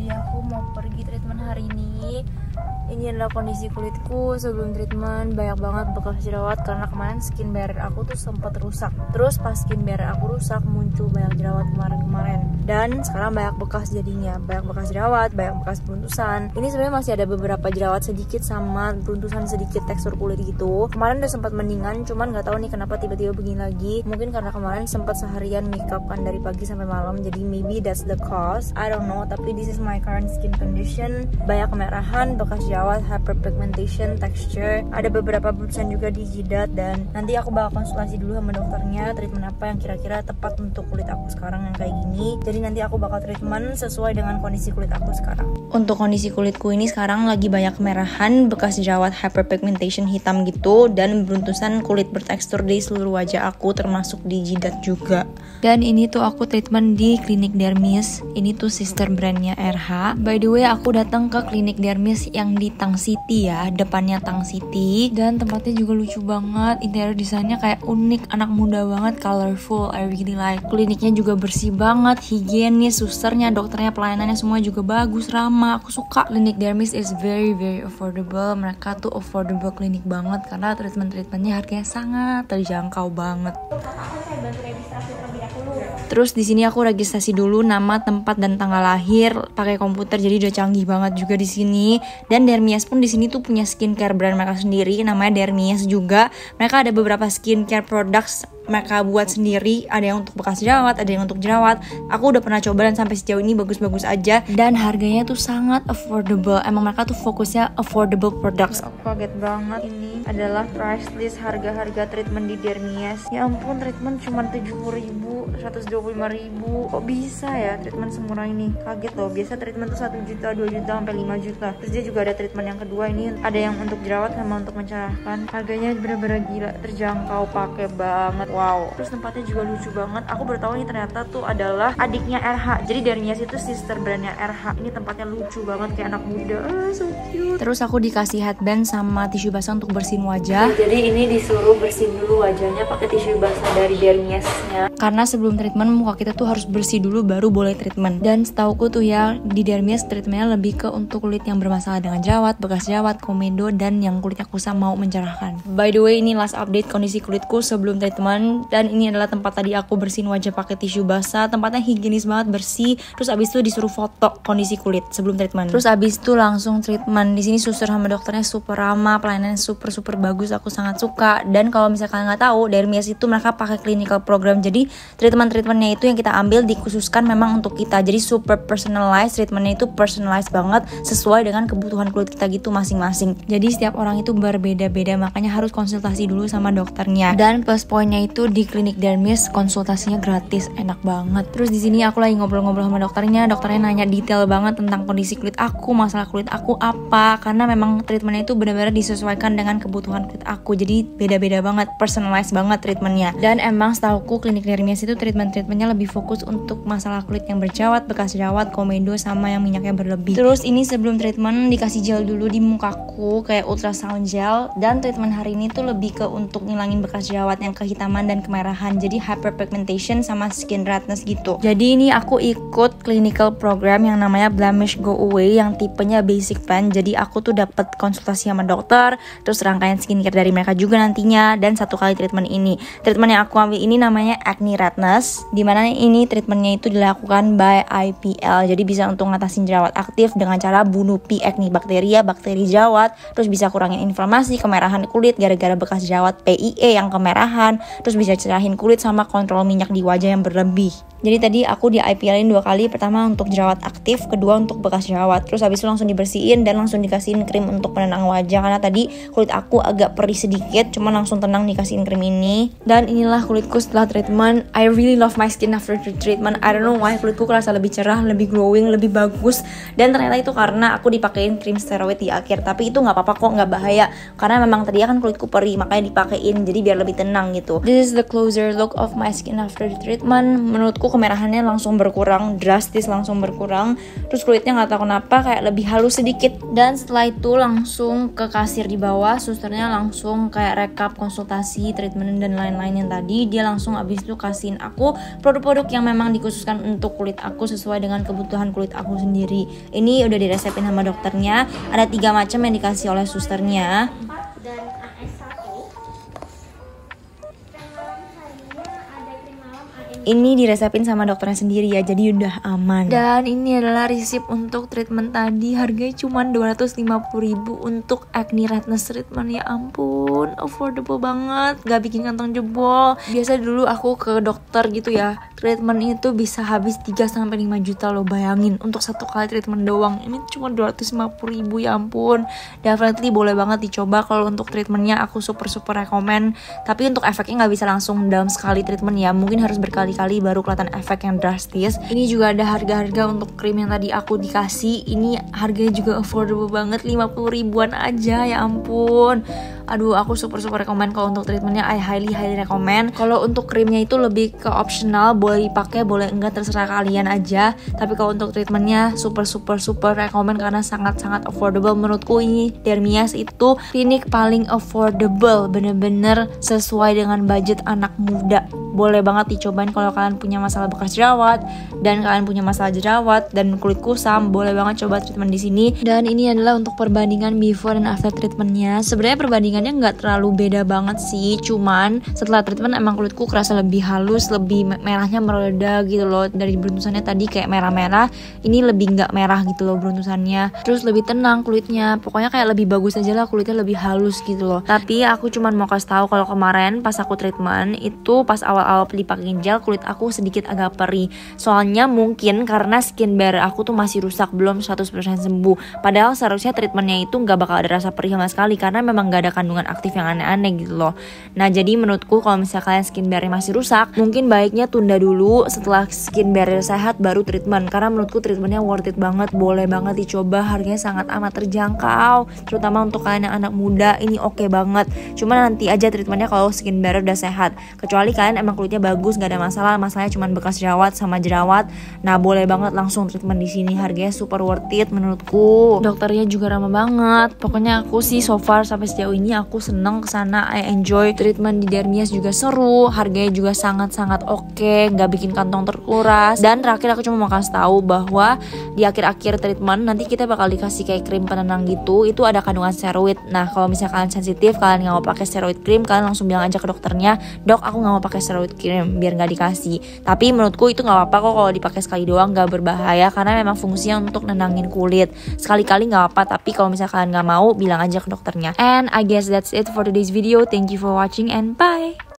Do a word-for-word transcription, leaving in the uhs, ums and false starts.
Jadi aku mau pergi treatment hari ini. Ini adalah kondisi kulitku sebelum treatment. Banyak banget bekas jerawat karena kemarin skin barrier aku tuh sempat rusak. Terus pas skin barrier aku rusak, muncul banyak jerawat kemarin-kemarin. Dan sekarang banyak bekas jadinya. Banyak bekas jerawat, banyak bekas beruntusan. Ini sebenarnya masih ada beberapa jerawat sedikit sama beruntusan sedikit tekstur kulit gitu. Kemarin udah sempat mendingan, cuman nggak tahu nih kenapa tiba-tiba begini lagi. Mungkin karena kemarin sempat seharian makeup kan dari pagi sampai malam. Jadi maybe that's the cause. I don't know, tapi this is my current skin condition. Banyak kemerahan, bekas jerawat, hyperpigmentation, texture. Ada beberapa beruntusan juga di jidat. Dan nanti aku bakal konsultasi dulu sama dokternya treatment apa yang kira-kira tepat untuk kulit aku sekarang yang kayak gini. Jadi nanti aku bakal treatment sesuai dengan kondisi kulit aku sekarang. Untuk kondisi kulitku ini sekarang lagi banyak kemerahan, bekas jerawat, hyperpigmentation hitam gitu, dan beruntusan kulit bertekstur di seluruh wajah aku termasuk di jidat juga. Dan ini tuh aku treatment di klinik Dermis. Ini tuh sister brandnya R H. By the way, aku datang ke klinik Dermis yang di Tang City ya, depannya Tang City. Dan tempatnya juga lucu banget, interior desainnya kayak unik, anak muda banget, colorful, I really like. Kliniknya juga bersih banget, higienis, susternya, dokternya, pelayanannya semua juga bagus, ramah. Aku suka. Klinik Dermis is very very affordable. Mereka tuh affordable klinik banget karena treatment-treatmentnya harganya sangat terjangkau banget. Terus di sini aku registrasi dulu nama, tempat dan tanggal lahir pakai komputer, jadi udah canggih banget juga di sini. Dan Dermias pun di sini tuh punya skincare brand mereka sendiri, namanya Dermias juga. Mereka ada beberapa skincare products mereka buat sendiri, ada yang untuk bekas jerawat, ada yang untuk jerawat. Aku udah pernah coba dan sampai sejauh ini bagus-bagus aja, dan harganya tuh sangat affordable. Emang mereka tuh fokusnya affordable products. Aku kaget banget, ini adalah price list harga-harga treatment di Dermias. Ya ampun, treatment cuma tujuh puluh ribu, seratus dua puluh lima ribu. Kok bisa ya treatment semurah ini? Kaget loh, biasa treatment tuh satu juta, dua juta, sampai lima juta. Terus dia juga ada treatment yang kedua, ini ada yang untuk jerawat sama untuk mencerahkan. Harganya bener-bener gila, terjangkau, pakai banget. Wow, terus tempatnya juga lucu banget. Aku baru tahu nih ternyata tuh adalah adiknya R H. Jadi Dermias itu sister brandnya R H. Ini tempatnya lucu banget, kayak anak muda. Ah, so cute. Terus aku dikasih headband sama tisu basah untuk bersihin wajah. Jadi ini disuruh bersihin dulu wajahnya pakai tisu basah dari Dermiasnya. Karena sebelum treatment muka kita tuh harus bersih dulu baru boleh treatment. Dan setauku tuh ya di Dermias treatmentnya lebih ke untuk kulit yang bermasalah dengan jerawat, bekas jerawat, komedo, dan yang kulitnya kusam mau mencerahkan. By the way, ini last update kondisi kulitku sebelum treatment. Dan ini adalah tempat tadi aku bersihin wajah pakai tisu basah. Tempatnya higienis banget, bersih. Terus abis itu disuruh foto kondisi kulit sebelum treatment. Terus abis itu langsung treatment. Di sini suster sama dokternya super ramah, pelayanannya super super bagus. Aku sangat suka. Dan kalau misalkan nggak tahu, Dermias itu mereka pakai clinical program. Jadi treatment-treatmentnya itu yang kita ambil dikhususkan memang untuk kita. Jadi super personalized. Treatmentnya itu personalized banget, sesuai dengan kebutuhan kulit kita gitu masing-masing. Jadi setiap orang itu berbeda-beda, makanya harus konsultasi dulu sama dokternya. Dan plus poinnya itu itu di klinik Dermis konsultasinya gratis, enak banget. Terus di sini aku lagi ngobrol-ngobrol sama dokternya. Dokternya nanya detail banget tentang kondisi kulit aku, masalah kulit aku apa, karena memang treatmentnya itu benar-benar disesuaikan dengan kebutuhan kulit aku. Jadi beda-beda banget, personalized banget treatmentnya. Dan emang setauku klinik Dermis itu treatment-treatmentnya lebih fokus untuk masalah kulit yang berjerawat, bekas jerawat, komedo, sama yang minyaknya berlebih. Terus ini sebelum treatment dikasih gel dulu di mukaku kayak ultrasound gel. Dan treatment hari ini tuh lebih ke untuk ngilangin bekas jerawat yang kehitaman dan kemerahan, jadi hyperpigmentation sama skin redness gitu. Jadi ini aku ikut clinical program yang namanya Blemish Go Away yang tipenya basic plan. Jadi aku tuh dapat konsultasi sama dokter, terus rangkaian skincare dari mereka juga nantinya, dan satu kali treatment ini. Treatment yang aku ambil ini namanya acne redness, dimana ini treatmentnya itu dilakukan by I P L. Jadi bisa untuk ngatasin jerawat aktif dengan cara bunuh P. acne, bakteria, bakteri jerawat, terus bisa kurangin inflamasi, kemerahan kulit gara-gara bekas jerawat, P I E yang kemerahan, terus bisa cerahin kulit sama kontrol minyak di wajah yang berlebih. Jadi tadi aku di I P L-in dua kali, pertama untuk jerawat aktif, kedua untuk bekas jerawat. Terus habis itu langsung dibersihin dan langsung dikasihin krim untuk penenang wajah, karena tadi kulit aku agak perih sedikit, cuma langsung tenang dikasihin krim ini. Dan inilah kulitku setelah treatment. I really love my skin after the treatment. I don't know why, kulitku kerasa lebih cerah, lebih glowing, lebih bagus. Dan ternyata itu karena aku dipakein krim steroid di akhir. Tapi itu nggak apa-apa kok, nggak bahaya, karena memang tadi kan kulitku perih, makanya dipakein jadi biar lebih tenang gitu. This is the closer look of my skin after the treatment. Menurutku kemerahannya langsung berkurang, drastis langsung berkurang. Terus kulitnya nggak tahu kenapa kayak lebih halus sedikit. Dan setelah itu langsung ke kasir di bawah, susternya langsung kayak rekap konsultasi, treatment dan lain-lain yang tadi. Dia langsung abis itu kasihin aku produk-produk yang memang dikhususkan untuk kulit aku sesuai dengan kebutuhan kulit aku sendiri. Ini udah diresepin sama dokternya. Ada tiga macam yang dikasih oleh susternya. Dan A S satu malam harinya ada krim malam A M. Ini diresepin sama dokternya sendiri ya, jadi udah aman. Dan ini adalah resip untuk treatment tadi. Harganya cuma dua ratus lima puluh ribu untuk acne redness treatment. Ya ampun, affordable banget, gak bikin kantong jebol. Biasa dulu aku ke dokter gitu ya, treatment itu bisa habis tiga sampai lima juta loh, bayangin untuk satu kali treatment doang. Ini cuma dua ratus lima puluh ribu, ya ampun. Definitely boleh banget dicoba. Kalau untuk treatmentnya aku super super rekomen. Tapi untuk efeknya gak bisa langsung dalam sekali treatment ya, mungkin harus berkali-kali baru kelihatan efek yang drastis. Ini juga ada harga-harga untuk krim yang tadi aku dikasih. Ini harganya juga affordable banget, lima puluh ribuan aja, ya ampun. Aduh, aku super super rekomen kalau untuk treatmentnya. I highly highly rekomen. Kalau untuk krimnya itu lebih ke optional, boleh dipakai boleh enggak terserah kalian aja. Tapi kalau untuk treatmentnya super super super rekomen karena sangat sangat affordable. Menurutku ini Dermias itu klinik paling affordable, bener-bener sesuai dengan budget anak muda. Boleh banget dicobain kalau kalian punya masalah bekas jerawat dan kalian punya masalah jerawat dan kulit kusam, boleh banget coba treatment di sini. Dan ini adalah untuk perbandingan before dan after treatmentnya. Sebenarnya perbandingannya nggak terlalu beda banget sih, cuman setelah treatment emang kulitku kerasa lebih halus, lebih merahnya mereda gitu loh. Dari beruntusannya tadi kayak merah-merah, ini lebih nggak merah gitu loh beruntusannya. Terus lebih tenang kulitnya, pokoknya kayak lebih bagus aja lah, kulitnya lebih halus gitu loh. Tapi aku cuman mau kasih tahu kalau kemarin pas aku treatment itu pas awal-awal dipakein gel, kulit aku sedikit agak perih. Soalnya mungkin karena skin barrier aku tuh masih rusak, belum seratus persen sembuh. Padahal seharusnya treatmentnya itu nggak bakal ada rasa perih sama sekali karena memang nggak ada kandungan aktif yang aneh-aneh gitu loh. Nah jadi menurutku kalau misalnya kalian skin barrier masih rusak, mungkin baiknya tunda dulu, setelah skin barrier sehat baru treatment. Karena menurutku treatmentnya worth it banget, boleh banget dicoba, harganya sangat amat terjangkau. Terutama untuk kalian yang anak muda, ini oke okay banget. Cuma nanti aja treatmentnya kalau skin barrier udah sehat. Kecuali kalian emang kulitnya bagus, gak ada masalah, masalahnya cuma bekas jerawat sama jerawat. Nah boleh banget langsung treatment di sini, harganya super worth it menurutku. Dokternya juga ramah banget. Pokoknya aku sih so far sampai sejauh ini aku seneng kesana, I enjoy. Treatment di Dermias juga seru, harganya juga sangat-sangat oke, okay, nggak bikin kantong terkuras. Dan terakhir aku cuma mau kasih tahu bahwa di akhir-akhir treatment nanti kita bakal dikasih kayak krim penenang gitu, itu ada kandungan steroid. Nah kalau misalnya kalian sensitif, kalian nggak mau pakai steroid cream, kalian langsung bilang aja ke dokternya, dok aku nggak mau pakai steroid cream, biar nggak dikasih. Tapi menurutku itu nggak apa-apa kok kalau dipakai sekali doang, nggak berbahaya karena memang fungsinya untuk nenangin kulit. Sekali-kali nggak apa-apa, tapi kalau misalnya kalian nggak mau, bilang aja ke dokternya. And I guess that's it for today's video. Thank you for watching and bye.